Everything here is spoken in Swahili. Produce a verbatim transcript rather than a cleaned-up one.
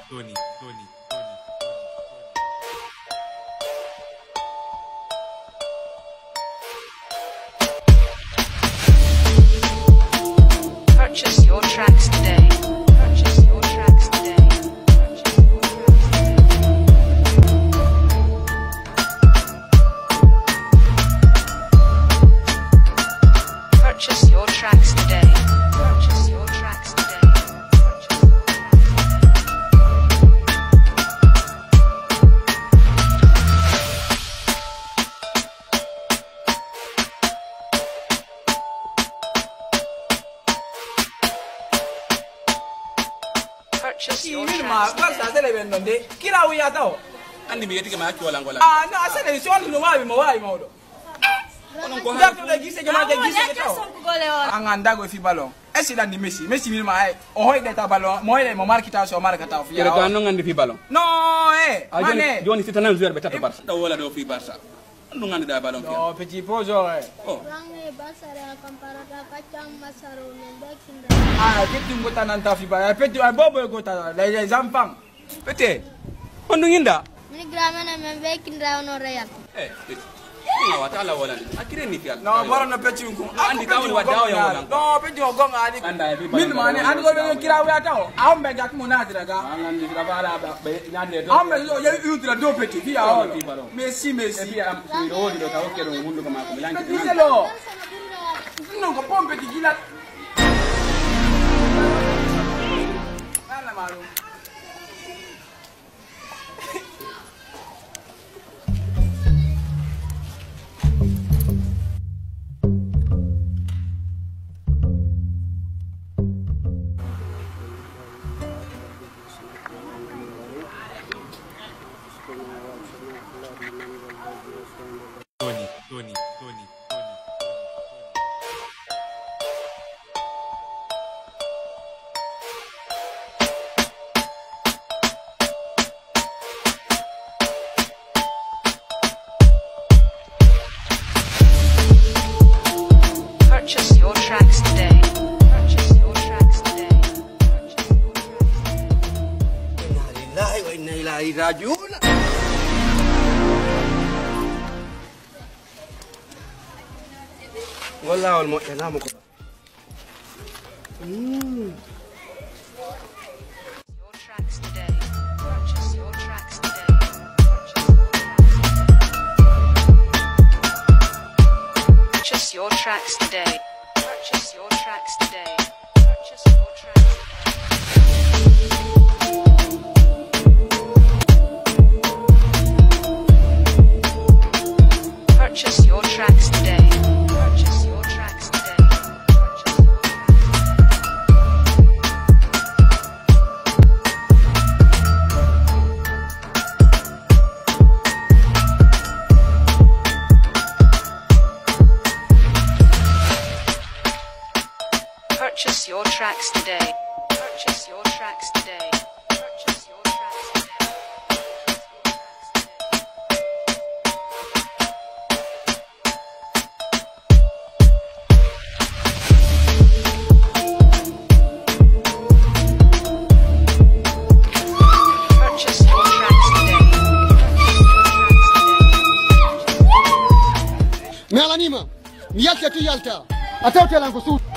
Tony, Tony. Purchase your tracks today. Purchase your tracks today. Purchase your tracks today. Purchase your tracks today. Purchase your tracks today. Purchase your tracks today. Kila uyatao. Andi miyeti kama yaki wala ngola. Ah, no, asa ni sioni no wapi mo wapi mo do. Ndako de gise kama de gise to. Anganda go fi ballon. Esi dan di Messi, Messi mi ma ai. O hoy de ta ballon, mo ile mo markita so marka ta fi. Kere ka no ngandi fi ballon. No, eh. Mane. Joni sitana joueur be tata Barça. Da wala do fi Barça. No ngandi da ballon fi. No, petit pozo eh. Oh. Rangi basara comparada kacang masaro mendekinda. Ah, petit ngota nan ta fi ba. Petit ay bobo ngota les enfants. Pete. Ondu nginda. Ni gramana mendekinda ono real. Eh. No watala wala. Akire ni fial. No, bora no petit ngu. Andi ka wala wadao ya wala. No, petit ogonga ali. Anda fi ballon. Min mane andi go be kila uyatao. Ambe gat mo na diraga. Angandi ka bala ba be nyande do. Ambe yo yo ultra do petit fi ya. Fi ballon. Messi Messi. Ebi am fi ro di do ka okero mundu kama ko milangi. Díselo. No, go pompe di gila. Nada malo. Tony, Tony, Tony. Purchase your tracks today. Purchase your tracks today. Purchase your tracks. Inna lillahi wa inna ilaihi rajiun. Wallah wal mu'tana muko. Mm. Your tracks today. Purchase your tracks today. Purchase your tracks today. Purchase your tracks today. Purchase your tracks today. Purchase your tracks today. Purchase your tracks today. Purchase your Purchase your tracks today. Purchase your tracks today. Purchase your tracks today. Purchase your tracks today. Melanima, niache tu yalta. Atauti langu su.